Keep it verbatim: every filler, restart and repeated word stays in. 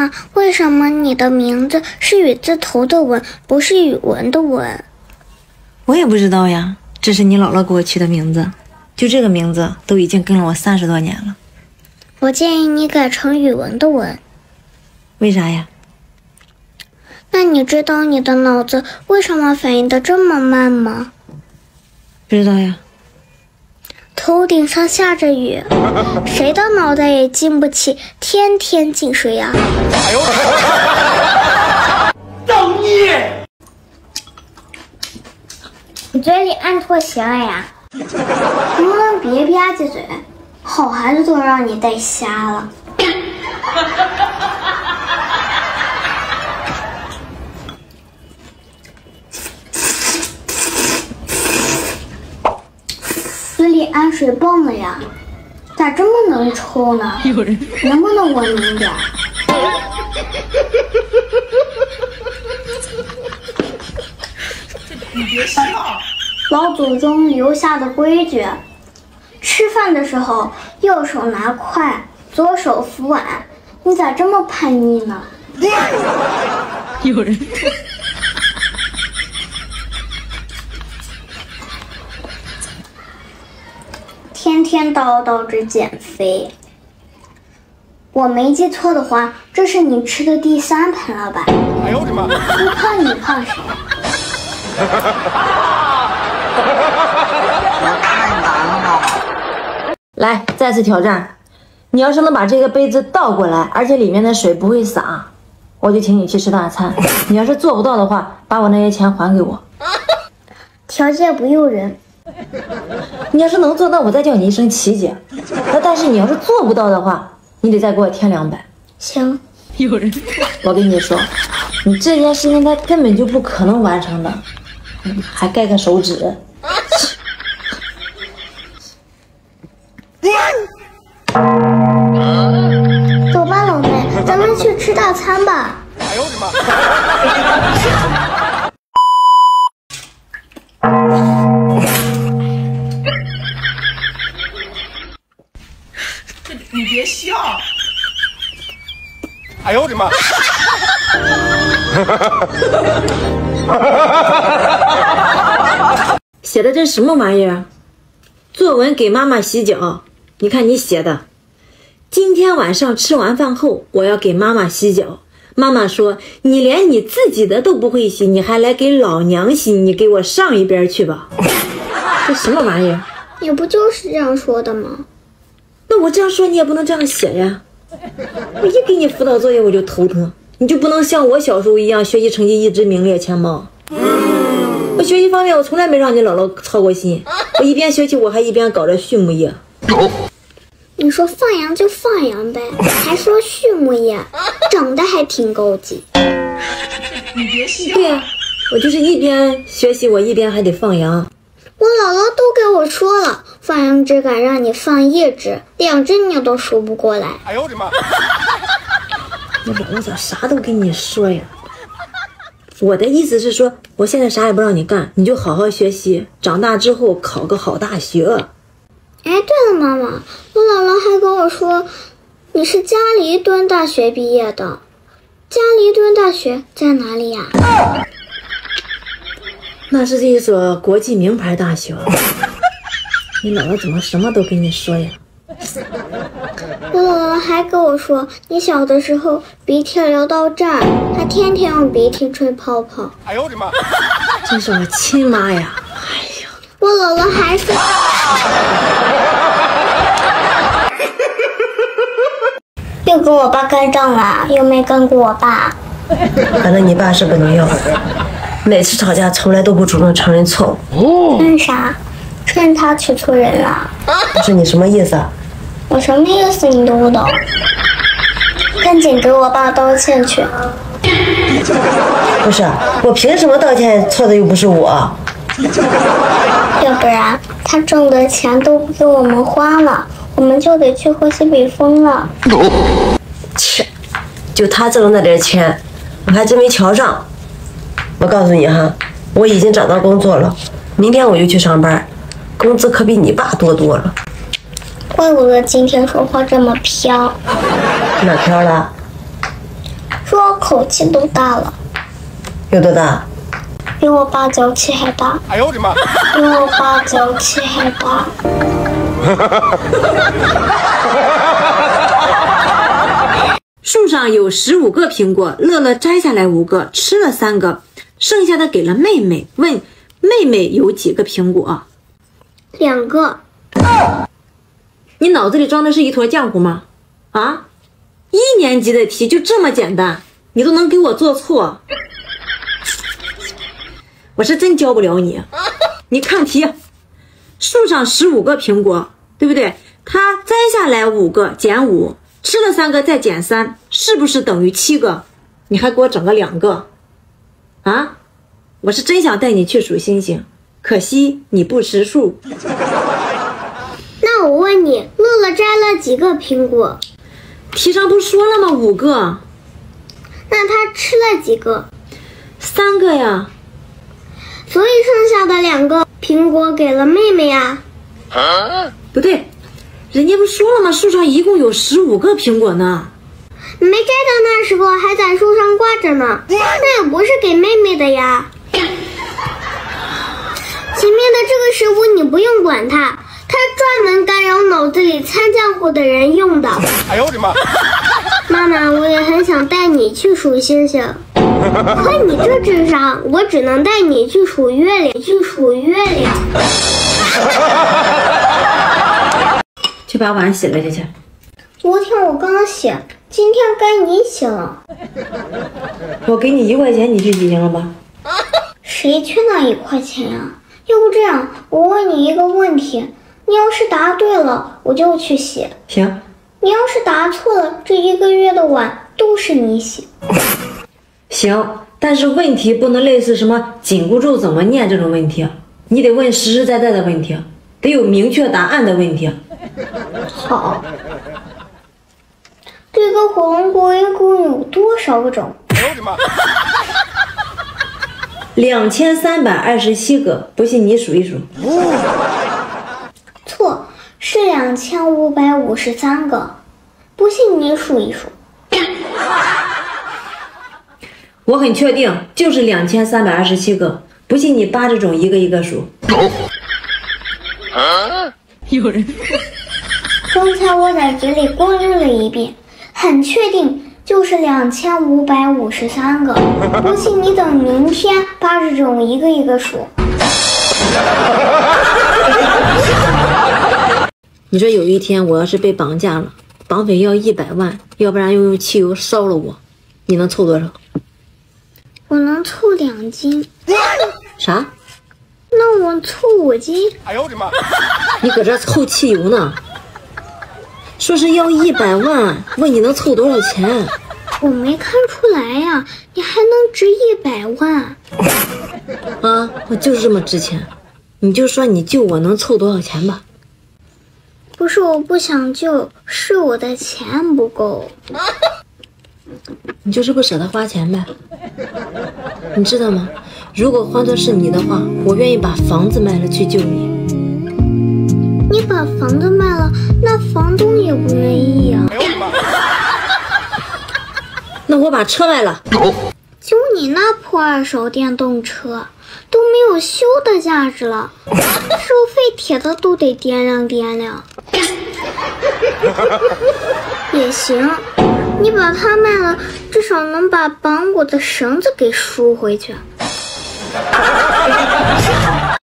妈，为什么你的名字是雨字头的文，不是语文的文？ 我也不知道呀，这是你姥姥给我起的名字，就这个名字都已经跟了我三十多年了。 我建议你改成语文的文。 为啥呀？ 那你知道你的脑子为什么反应的这么慢吗？ 不知道呀。 头顶上下着雨，谁的脑袋也经不起天天进水呀！哎呦，造孽！你嘴里按拖鞋了呀？能不能别吧唧嘴？好孩子都让你带瞎了。嘴里按水泵了呀？咋这么能抽呢？能不能文明点？ 你别笑。 老祖宗留下的规矩，吃饭的时候右手拿筷，左手扶碗。你咋这么叛逆呢？ 有人。 天天叨叨着减肥，我没记错的话，这是你吃的第三盆了吧？哎呦我的妈！不胖你胖谁？ 太难了。 来，再次挑战，你要是能把这个杯子倒过来，而且里面的水不会洒，我就请你去吃大餐。你要是做不到的话，把我那些钱还给我。 条件不诱人。 你要是能做到，我再叫你一声琪姐。那但是你要是做不到的话，你得再给我添两百。 行。 有人。 我跟你说，你这件事情他根本就不可能完成的，还盖个手指。 走吧，老妹，咱们去吃大餐吧。哎呦我的妈！ 你别笑。 哎呦我的妈！ 写的这什么玩意儿？作文给妈妈洗脚。你看你写的，今天晚上吃完饭后，我要给妈妈洗脚。妈妈说，你连你自己的都不会洗，你还来给老娘洗，你给我上一边去吧。这什么玩意儿？ 你不就是这样说的吗？ 那我这样说你也不能这样写呀。我一给你辅导作业我就头疼，你就不能像我小时候一样学习成绩一直名列前茅。我学习方面我从来没让你姥姥操过心，我一边学习我还一边搞着畜牧业。 你说放羊就放羊呗，还说畜牧业，长得还挺高级。 你别笑。 对呀，我就是一边学习我一边还得放羊。 我姥姥都给我说了，放羊只敢让你放一只，两只你都数不过来。 哎呦我的妈！ 我姥姥咋啥都跟你说呀？我的意思是说，我现在啥也不让你干，你就好好学习，长大之后考个好大学。 哎，对了，妈妈，我姥姥还跟我说，你是嘉黎敦大学毕业的。嘉黎敦大学在哪里呀？ 那是一所国际名牌大学。你姥姥怎么什么都跟你说呀？ 我姥姥还跟我说，你小的时候鼻涕流到这儿，还天天用鼻涕吹泡泡。 哎呦我的妈！ 真是我亲妈呀！哎呀， 我姥姥还说，又跟我爸干仗了，又没干过我爸。 反正你爸是个女友，每次吵架从来都不主动承认错误。 那啥，趁他娶错人了。 不是你什么意思啊？ 我什么意思你都不懂，赶紧给我爸道歉去。 不是，我凭什么道歉？错的又不是我。 要不然他挣的钱都不给我们花了，我们就得去喝西北风了。 切，就他挣的那点钱，我还真没瞧上。我告诉你哈，我已经找到工作了，明天我就去上班，工资可比你爸多多了。 怪不得今天说话这么飘。 哪飘了？ 说我口气都大了。 有多大？ 比我爸脚气还大。哎呦我的妈！比我爸脚气还大。 树上有十五个苹果，乐乐摘下来五个，吃了三个，剩下的给了妹妹。问妹妹有几个苹果？ 两个。 你脑子里装的是一坨浆糊吗？啊，一年级的题就这么简单，你都能给我做错，我是真教不了你。你看题，树上十五个苹果，对不对？他摘下来五个，减五，吃了三个，再减三，是不是等于七个？你还给我整个两个啊？我是真想带你去数星星，可惜你不识数。 那我问你，乐乐摘了几个苹果？ 题上不说了吗？五个。 那他吃了几个？ 三个呀。 所以剩下的两个苹果给了妹妹呀。 啊、不对，人家不说了吗？树上一共有十五个苹果呢。 没摘的那十个还在树上挂着呢，那也不是给妹妹的呀。前面的这个食物你不用管它，它专门干扰脑子里掺浆糊的人用的。哎呦我的妈！妈妈，我也很想带你去数星星，可你这智商，我只能带你去数月亮，去数月亮。 去把碗洗了去去。 昨天我刚洗，今天该你洗了。 我给你一块钱，你去洗行了吧？ 谁缺那一块钱呀？要不这样，我问你一个问题，你要是答对了，我就去洗。 行。 你要是答错了，这一个月的碗都是你洗。 行，但是问题不能类似什么紧箍咒怎么念这种问题，你得问实实在在的问题，得有明确答案的问题。 好。这个火龙果一共有多少个种？ 两千三百二十七个，不信你数一数。 错，是两千五百五十三个，不信你数一数。 我很确定，就是两千三百二十七个，不信你扒着种一个一个数。 有人。 刚才我在嘴里光溜了一遍，很确定就是两千五百五十三个，不信你等明天扒着种一个一个数。 你说有一天我要是被绑架了，绑匪要一百万，要不然又用汽油烧了我，你能凑多少？ 我能凑两斤。 啥？ 那我凑五斤。 哎呦我的妈！你搁这凑汽油呢？说是要一百万，问你能凑多少钱？ 我没看出来呀，你还能值一百万？ 啊，我就是这么值钱，你就说你救我能凑多少钱吧。 不是我不想救，是我的钱不够。 你就是不舍得花钱呗？你知道吗？如果换作是你的话，我愿意把房子卖了去救你。 你把房子卖了，那房东也不愿意呀。 那我把车卖了。 就你那破二手电动车，都没有修的价值了，收废铁的都得掂量掂量。也行，你把它卖了，至少能把绑我的绳子给赎回去。